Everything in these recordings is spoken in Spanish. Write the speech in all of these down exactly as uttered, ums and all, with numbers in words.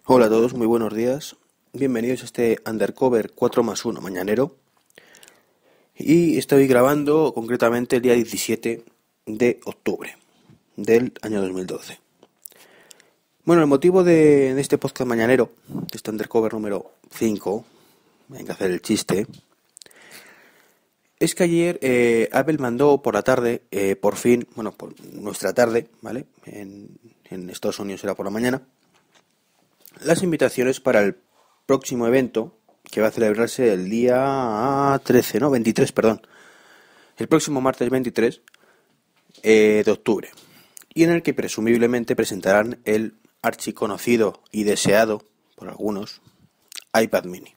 Hola a todos, muy buenos días. Bienvenidos a este Undercover cuatro más uno mañanero. Y estoy grabando concretamente el día diecisiete de octubre del año dos mil doce. Bueno, el motivo de, de este podcast mañanero, de este Undercover número cinco, hay que hacer el chiste, es que ayer eh, Apple mandó por la tarde, eh, por fin, bueno, por nuestra tarde, ¿vale? En, en Estados Unidos era por la mañana, las invitaciones para el próximo evento que va a celebrarse el día trece, no, veintitrés, perdón, el próximo martes veintitrés eh, de octubre, y en el que presumiblemente presentarán el archiconocido y deseado por algunos iPad mini.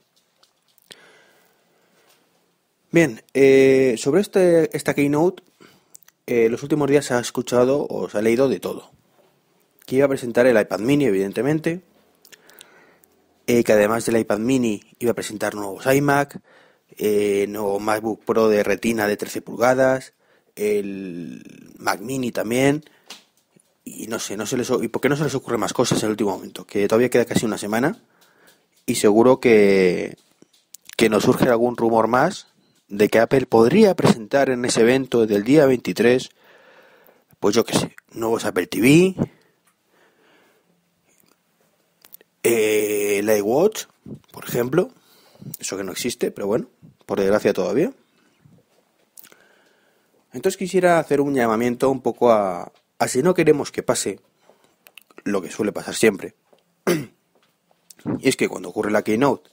Bien, eh, sobre este, esta Keynote, eh, los últimos días se ha escuchado o se ha leído de todo. Que iba a presentar el iPad mini, evidentemente, Eh, que además del iPad mini iba a presentar nuevos iMac, eh, nuevo MacBook Pro de retina de trece pulgadas, el Mac mini también, y no sé, no se les, y por qué no se les ocurre más cosas en el último momento, que todavía queda casi una semana y seguro que, que nos surge algún rumor más de que Apple podría presentar en ese evento del día veintitrés, pues yo qué sé, nuevos Apple T V, Eh, el iWatch, por ejemplo, eso que no existe, pero bueno, por desgracia todavía. Entonces quisiera hacer un llamamiento un poco a, a si no queremos que pase lo que suele pasar siempre. Y es que cuando ocurre la Keynote,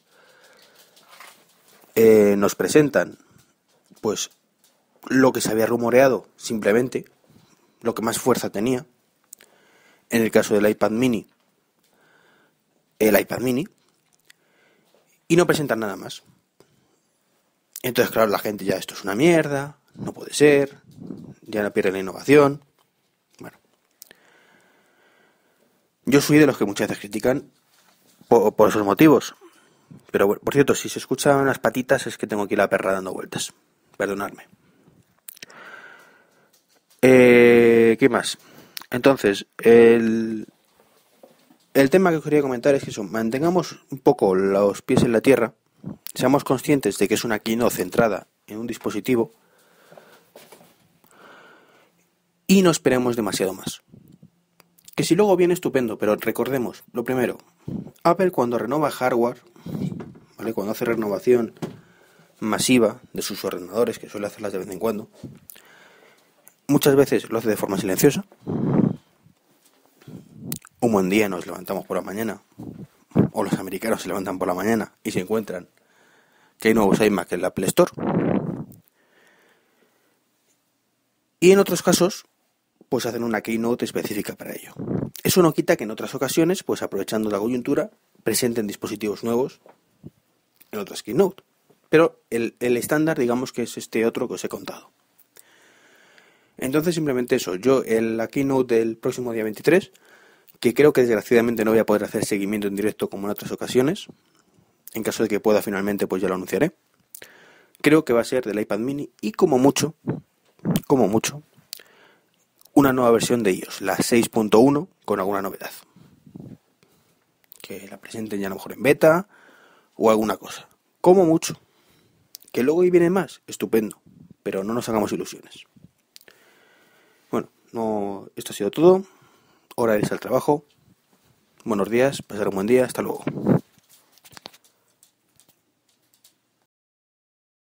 eh, nos presentan, pues, lo que se había rumoreado, simplemente, lo que más fuerza tenía. En el caso del iPad mini, el iPad mini, y no presentan nada más. Entonces, claro, la gente ya, esto es una mierda, no puede ser, ya no pierde la innovación. Bueno, yo soy de los que muchas veces critican por, por esos motivos. Pero bueno, por cierto, si se escuchan unas patitas es que tengo aquí la perra dando vueltas. Perdonadme. Eh, ¿Qué más? Entonces, el, el tema que os quería comentar es que eso, mantengamos un poco los pies en la tierra, seamos conscientes de que es una keynote centrada en un dispositivo y no esperemos demasiado más. Que si luego viene estupendo, pero recordemos, lo primero, Apple cuando renova hardware, ¿vale? Cuando hace renovación masiva de sus ordenadores, que suele hacerlas de vez en cuando, muchas veces lo hace de forma silenciosa. Un buen día nos levantamos por la mañana, o los americanos se levantan por la mañana y se encuentran que hay nuevos iMac en la Apple Store. Y en otros casos, pues hacen una keynote específica para ello. Eso no quita que en otras ocasiones, pues aprovechando la coyuntura, presenten dispositivos nuevos en otras keynote. Pero el, el estándar, digamos que es este otro que os he contado. Entonces simplemente eso, yo en la keynote del próximo día veintitrés, que creo que desgraciadamente no voy a poder hacer seguimiento en directo como en otras ocasiones, en caso de que pueda finalmente pues ya lo anunciaré, creo que va a ser del iPad mini y como mucho, como mucho, una nueva versión de iOS, la seis punto uno, con alguna novedad. Que la presenten ya a lo mejor en beta o alguna cosa. Como mucho. Que luego y viene más, estupendo, pero no nos hagamos ilusiones. Bueno, no, esto ha sido todo. Hora de irse al trabajo. Buenos días, pasar un buen día, hasta luego.